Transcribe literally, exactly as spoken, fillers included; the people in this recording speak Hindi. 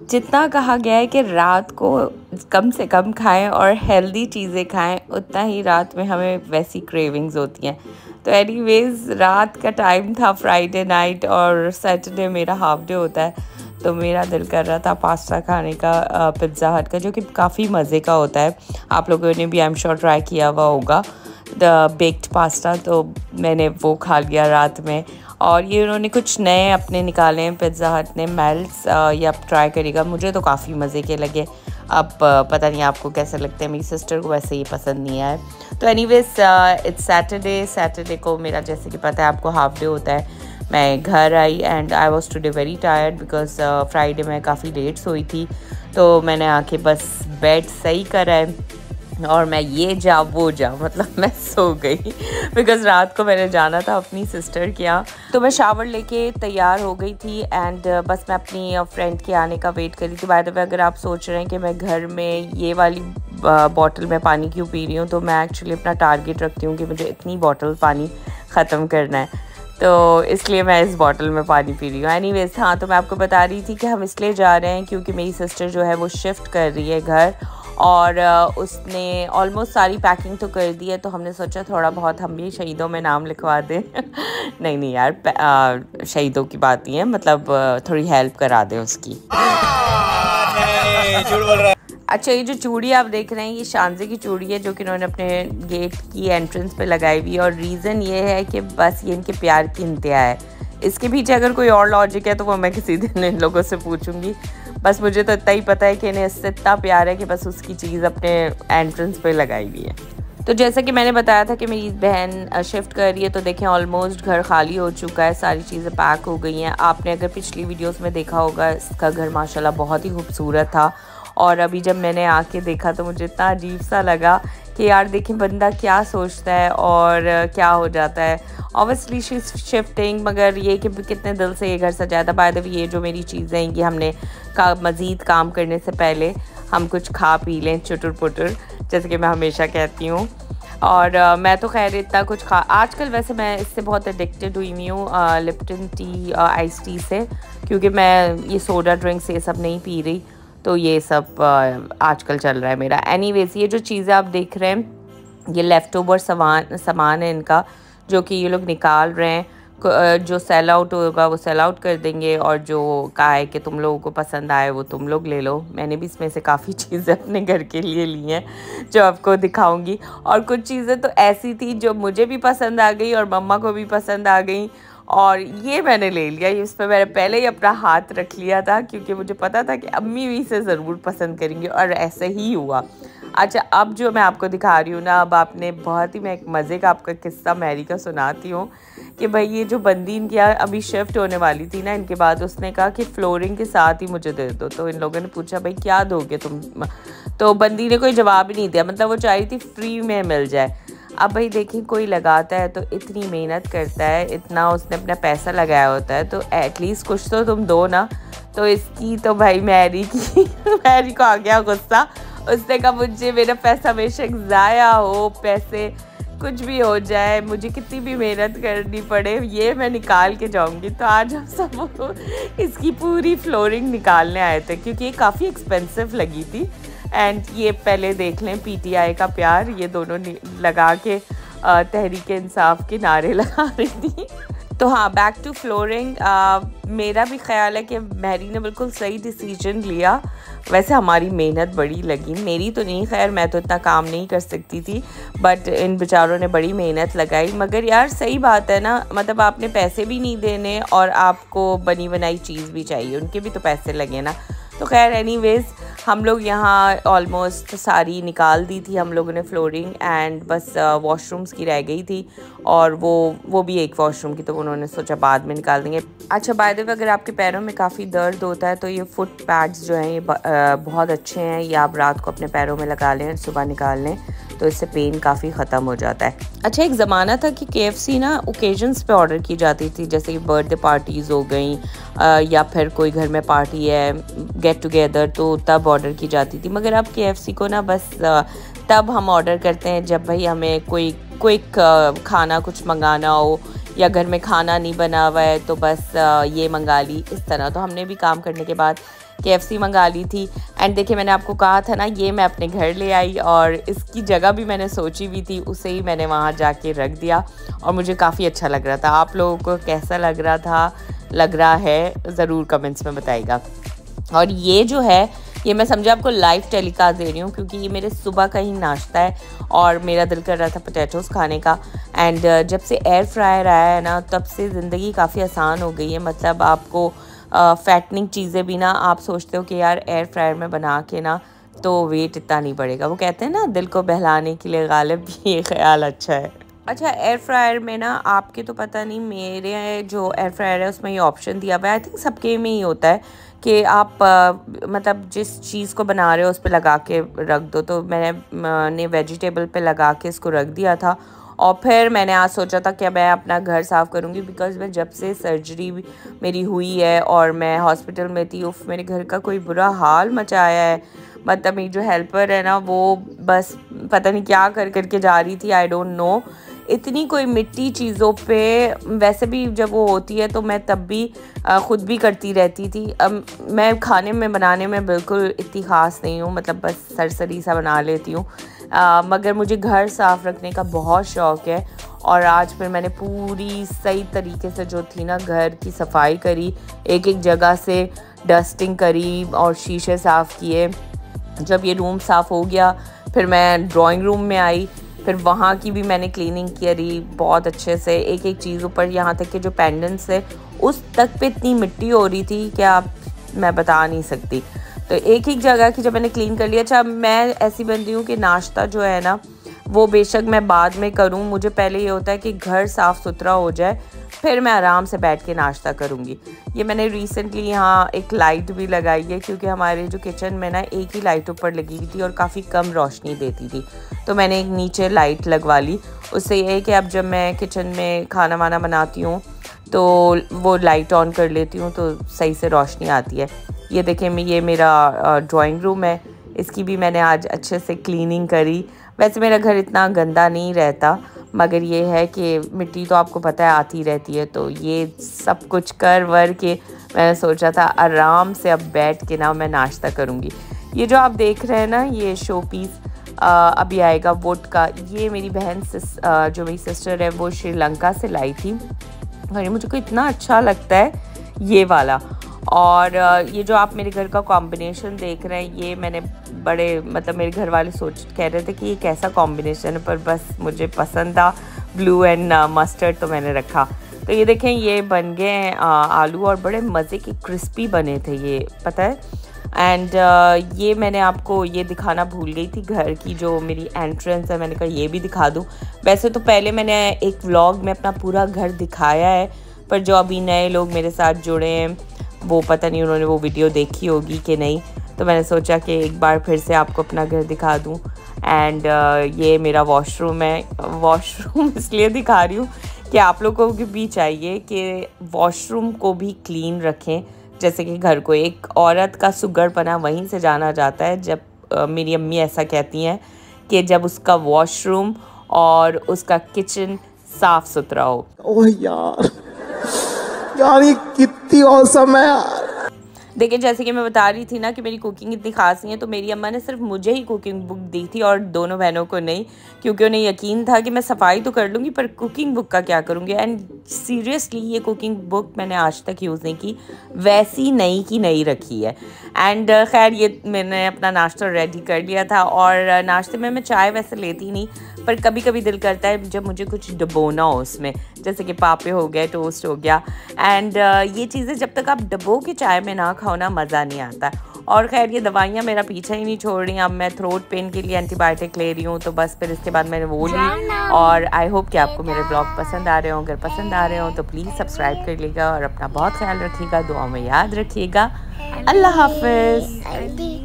जितना कहा गया है कि रात को कम से कम खाएं और हेल्दी चीज़ें खाएं, उतना ही रात में हमें वैसी क्रेविंग्स होती हैं। तो एनीवेज रात का टाइम था, फ्राइडे नाइट, और सैटरडे मेरा हाफ डे होता है, तो मेरा दिल कर रहा था पास्ता खाने का, पिज़्ज़ा हट का, जो कि काफ़ी मज़े का होता है। आप लोगों ने भी आई एम श्योर ट्राई किया हुआ होगा द बेक्ड पास्ता, तो मैंने वो खा लिया रात में। और ये उन्होंने कुछ नए अपने निकाले हैं पिज़्ज़ा हट ने, मेल्ट्स, ये आप ट्राई करिएगा, मुझे तो काफ़ी मज़े के लगे। अब पता नहीं आपको कैसे लगते हैं, मेरी सिस्टर को वैसे ही पसंद नहीं आए। तो एनीवेज इट्स सैटरडे सैटरडे को मेरा, जैसे कि पता है आपको, हाफ डे होता है। मैं घर आई and I was today very tired because Friday में काफ़ी लेट सोई थी, तो मैंने आके बस बेड सही करा है और मैं ये जा वो जा मतलब मैं सो गई बिकॉज़ रात को मैंने जाना था अपनी सिस्टर के यहाँ। तो मैं शावर लेके तैयार हो गई थी एंड बस मैं अपनी फ्रेंड के आने का वेट करी थी। बाय द वे, अगर आप सोच रहे हैं कि मैं घर में ये वाली बॉटल में पानी क्यों पी रही हूँ, तो मैं एक्चुअली अपना टारगेट रखती हूँ कि मुझे इतनी बॉटल पानी ख़त्म करना है, तो इसलिए मैं इस बॉटल में पानी पी रही हूँ। एनीवेज हाँ, तो मैं आपको बता रही थी कि हम इसलिए जा रहे हैं क्योंकि मेरी सिस्टर जो है वो शिफ्ट कर रही है घर, और उसने ऑलमोस्ट सारी पैकिंग तो कर दी है, तो हमने सोचा थोड़ा बहुत हम भी शहीदों में नाम लिखवा दें नहीं नहीं यार, शहीदों की बात नहीं है, मतलब थोड़ी हेल्प करा दें उसकी। नहीं, झूठ बोल रहा है। अच्छा, ये जो चूड़ी आप देख रहे हैं, ये शानजे की चूड़ी है जो कि इन्होंने अपने गेट की एंट्रेंस पे लगाई हुई है, और रीज़न ये है कि बस ये इनके प्यार की इंतहा है। इसके पीछे अगर कोई और लॉजिक है तो वो मैं किसी दिन इन लोगों से पूछूंगी। बस मुझे तो इतना ही पता है कि इन्हें इससे इतना प्यार है कि बस उसकी चीज़ अपने एंट्रेंस पे लगाई हुई है। तो जैसा कि मैंने बताया था कि मेरी बहन शिफ्ट कर रही है, तो देखें ऑलमोस्ट घर खाली हो चुका है, सारी चीज़ें पैक हो गई हैं। आपने अगर पिछली वीडियोस में देखा होगा, इसका घर माशाल्लाह बहुत ही खूबसूरत था, और अभी जब मैंने आके देखा तो मुझे इतना अजीब सा लगा कि यार देखें बंदा क्या सोचता है और क्या हो जाता है। ऑब्वियसली शी इज़ शिफ्टिंग, मगर ये कि कितने दिल से ये घर सजाया था। बाय द वे, ये जो मेरी चीज़ें हैं ये हमने का मज़ीद काम करने से पहले हम कुछ खा पी लें चुटुर पुटुर, जैसे कि मैं हमेशा कहती हूँ। और uh, मैं तो खैर इतना कुछ खा, आजकल वैसे मैं इससे बहुत एडिक्टेड हुई हुई हूँ लिप्टन टी, आइस टी से, क्योंकि मैं ये सोडा ड्रिंक्स ये सब नहीं पी रही, तो ये सब uh, आजकल चल रहा है मेरा। एनीवेज, ये जो चीज़ें आप देख रहे हैं, ये लेफ़्ट ओवर सामान सामान है इनका, जो कि ये लोग निकाल रहे हैं। जो सेल आउट होगा वो सेल आउट कर देंगे, और जो कहा है कि तुम लोगों को पसंद आए वो तुम लोग ले लो। मैंने भी इसमें से काफ़ी चीज़ें अपने घर के लिए ली हैं जो आपको दिखाऊंगी, और कुछ चीज़ें तो ऐसी थी जो मुझे भी पसंद आ गई और मम्मा को भी पसंद आ गई, और ये मैंने ले लिया। इस पर मैंने पहले ही अपना हाथ रख लिया था क्योंकि मुझे पता था कि अम्मी भी इसे ज़रूर पसंद करेंगी, और ऐसे ही हुआ। अच्छा, अब जो मैं आपको दिखा रही हूँ ना, अब आपने बहुत ही, मैं एक मज़े का आपका किस्सा मैरी का सुनाती हूँ कि भाई ये जो बंदी इनके यहाँ अभी शिफ्ट होने वाली थी ना, इनके बाद उसने कहा कि फ्लोरिंग के साथ ही मुझे दे दो। तो इन लोगों ने पूछा भाई क्या दोगे तुम, तो बंदी ने कोई जवाब ही नहीं दिया, मतलब वो चाह रही थी फ्री में मिल जाए। अब भाई देखिए, कोई लगाता है तो इतनी मेहनत करता है, इतना उसने अपना पैसा लगाया होता है, तो एटलीस्ट कुछ तो तुम दो ना। तो इसकी तो भाई मैरी की मैरी को आ गया गुस्सा, उसने कहा मुझे मेरा पैसा बेशक ज़ाया हो, पैसे कुछ भी हो जाए, मुझे कितनी भी मेहनत करनी पड़े, ये मैं निकाल के जाऊंगी। तो आज हम सब इसकी पूरी फ्लोरिंग निकालने आए थे क्योंकि ये काफ़ी एक्सपेंसिव लगी थी। एंड ये पहले देख लें पीटीआई का प्यार, ये दोनों लगा के तहरीक इंसाफ के नारे लगा रही थी। तो हाँ, बैक टू फ्लोरिंग, मेरा भी ख्याल है कि मैरी ने बिल्कुल सही डिसीजन लिया। वैसे हमारी मेहनत बड़ी लगी, मेरी तो नहीं, खैर मैं तो इतना काम नहीं कर सकती थी, बट इन बेचारों ने बड़ी मेहनत लगाई। मगर यार सही बात है ना, मतलब आपने पैसे भी नहीं देने और आपको बनी बनाई चीज़ भी चाहिए, उनके भी तो पैसे लगे ना। तो खैर एनीवेज, हम लोग यहाँ ऑलमोस्ट सारी निकाल दी थी हम लोगों ने फ्लोरिंग, एंड बस वॉशरूम्स की रह गई थी, और वो वो भी एक वॉशरूम की, तो उन्होंने सोचा बाद में निकाल देंगे। अच्छा, बाय द वे, अगर आपके पैरों में काफ़ी दर्द होता है तो ये फुट पैड्स जो हैं ये बहुत अच्छे हैं, ये आप रात को अपने पैरों में लगा लें, सुबह निकाल लें, तो इससे पेन काफ़ी ख़त्म हो जाता है। अच्छा, एक ज़माना था कि केएफसी ना ओकेजन्स पे ऑर्डर की जाती थी, जैसे कि बर्थडे पार्टीज़ हो गई, या फिर कोई घर में पार्टी है, गेट टुगेदर, तो तब ऑर्डर की जाती थी। मगर अब केएफसी को ना बस तब हम ऑर्डर करते हैं जब भाई हमें कोई क्विक खाना कुछ मंगाना हो, या घर में खाना नहीं बना हुआ है तो बस ये मंगा ली, इस तरह। तो हमने भी काम करने के बाद केएफसी मंगा ली थी। एंड देखिए मैंने आपको कहा था ना, ये मैं अपने घर ले आई और इसकी जगह भी मैंने सोची हुई थी, उसे ही मैंने वहाँ जाके रख दिया और मुझे काफ़ी अच्छा लग रहा था। आप लोगों को कैसा लग रहा था, लग रहा है, ज़रूर कमेंट्स में बताइएगा। और ये जो है, ये मैं समझा आपको लाइव टेलीकास्ट दे रही हूँ क्योंकि ये मेरे सुबह का ही नाश्ता है और मेरा दिल कर रहा था पोटैटोज़ खाने का। एंड जब से एयर फ्रायर आया है ना, तब से ज़िंदगी काफ़ी आसान हो गई है। मतलब आपको फैटनिंग चीज़ें भी ना, आप सोचते हो कि यार एयर फ्रायर में बना के ना तो वेट इतना नहीं बढ़ेगा। वो कहते हैं ना, दिल को बहलाने के लिए गालिब ये ख्याल अच्छा है। अच्छा, एयर फ्रायर में ना, आपके तो पता नहीं, मेरे जो एयर फ्रायर है उसमें ये ऑप्शन दिया हुआ है, आई थिंक सबके में ही होता है कि आप आ, मतलब जिस चीज़ को बना रहे हो उस पर लगा के रख दो। तो मैंने वेजिटेबल पे लगा के इसको रख दिया था और फिर मैंने आज सोचा था कि मैं अपना घर साफ़ करूँगी, बिकॉज़ मैं जब से सर्जरी मेरी हुई है और मैं हॉस्पिटल में थी, उफ मेरे घर का कोई बुरा हाल मचाया है। मतलब मेरी जो हेल्पर है ना, वो बस पता नहीं क्या कर करके जा रही थी, आई डोंट नो। इतनी कोई मिट्टी चीज़ों पे, वैसे भी जब वो होती है तो मैं तब भी ख़ुद भी करती रहती थी। अब मैं खाने में बनाने में बिल्कुल इतनी ख़ास नहीं हूँ, मतलब बस सरसरी सा बना लेती हूँ, मगर मुझे घर साफ़ रखने का बहुत शौक़ है। और आज फिर मैंने पूरी सही तरीके से जो थी ना घर की सफाई करी, एक एक जगह से डस्टिंग करी और शीशे साफ़ किए। जब ये रूम साफ़ हो गया फिर मैं ड्राइंग रूम में आई, फिर वहाँ की भी मैंने क्लीनिंग करी बहुत अच्छे से। एक एक चीज़ ऊपर, यहाँ तक कि जो पेंडेंट्स है उस तक पे इतनी मिट्टी हो रही थी कि आप, मैं बता नहीं सकती। तो एक एक जगह की जब मैंने क्लीन कर लिया। अच्छा, मैं ऐसी बंदी हूँ कि नाश्ता जो है ना वो बेशक मैं बाद में करूँ, मुझे पहले ये होता है कि घर साफ़ सुथरा हो जाए, फिर मैं आराम से बैठ के नाश्ता करूँगी। ये मैंने रिसेंटली यहाँ एक लाइट भी लगाई है क्योंकि हमारे जो किचन में ना एक ही लाइट ऊपर लगी हुई थी और काफ़ी कम रोशनी देती थी, तो मैंने एक नीचे लाइट लगवा ली। उससे ये है कि अब जब मैं किचन में खाना वाना बनाती हूँ तो वो लाइट ऑन कर लेती हूँ तो सही से रोशनी आती है। ये देखें, ये मेरा ड्राइंग रूम है, इसकी भी मैंने आज अच्छे से क्लीनिंग करी। वैसे मेरा घर इतना गंदा नहीं रहता, मगर ये है कि मिट्टी तो आपको पता है आती रहती है। तो ये सब कुछ कर वर के मैंने सोचा था आराम से अब बैठ के ना मैं नाश्ता करूँगी। ये जो आप देख रहे हैं ना, ये शो पीस अभी आएगा वुड का, ये मेरी बहन सिस आ, जो मेरी सिस्टर है वो श्रीलंका से लाई थी और ये मुझे को इतना अच्छा लगता है ये वाला। और ये जो आप मेरे घर का कॉम्बिनेशन देख रहे हैं, ये मैंने बड़े, मतलब मेरे घर वाले सोच कह रहे थे कि ये कैसा कॉम्बिनेशन है, पर बस मुझे पसंद था ब्लू एंड मस्टर्ड, तो मैंने रखा। तो ये देखें, ये बन गए हैं आलू और बड़े मज़े के क्रिस्पी बने थे ये, पता है। एंड uh, ये मैंने आपको ये दिखाना भूल गई थी, घर की जो मेरी एंट्रेंस है, मैंने कहा ये भी दिखा दूँ। वैसे तो पहले मैंने एक व्लॉग में अपना पूरा घर दिखाया है, पर जो अभी नए लोग मेरे साथ जुड़े हैं वो पता नहीं उन्होंने वो वीडियो देखी होगी कि नहीं, तो मैंने सोचा कि एक बार फिर से आपको अपना घर दिखा दूँ। एंड uh, ये मेरा वॉशरूम है। वॉशरूम इसलिए दिखा रही हूँ कि आप लोगों को भी चाहिए कि वॉशरूम को भी क्लीन रखें, जैसे कि घर को। एक औरत का सुगड़पना वहीं से जाना जाता है जब आ, मेरी अम्मी ऐसा कहती हैं कि जब उसका वॉशरूम और उसका किचन साफ़ सुथरा हो। ओह यार, यार ये कितनी औसम है यार। देखिए, जैसे कि मैं बता रही थी ना कि मेरी कुकिंग इतनी खास नहीं है, तो मेरी अम्मा ने सिर्फ मुझे ही कुकिंग बुक दी थी और दोनों बहनों को नहीं, क्योंकि उन्हें यकीन था कि मैं सफाई तो कर लूँगी पर कुकिंग बुक का क्या करूँगी। एंड सीरियसली ये कुकिंग बुक मैंने आज तक यूज़ नहीं की, वैसी नई की नई रखी है। एंड खैर, ये मैंने अपना नाश्ता रेडी कर लिया था और नाश्ते में मैं चाय वैसे लेती नहीं, पर कभी कभी दिल करता है जब मुझे कुछ डबोना हो उसमें, जैसे कि पापे हो गए, टोस्ट हो गया। एंड uh, ये चीज़ें जब तक आप डबो के चाय में ना खाओ ना, मज़ा नहीं आता। और खैर, ये दवाइयाँ मेरा पीछा ही नहीं छोड़ रही। अब मैं थ्रोट पेन के लिए एंटीबायोटिक ले रही हूँ, तो बस फिर इसके बाद मैंने वो ली। और आई होप कि आपको मेरे ब्लॉग पसंद आ रहे हो। अगर पसंद आ रहे हो तो प्लीज़ सब्सक्राइब कर लीजिएगा और अपना बहुत ख्याल रखिएगा, दुआ में याद रखिएगा। अल्लाह हाफ़िज़।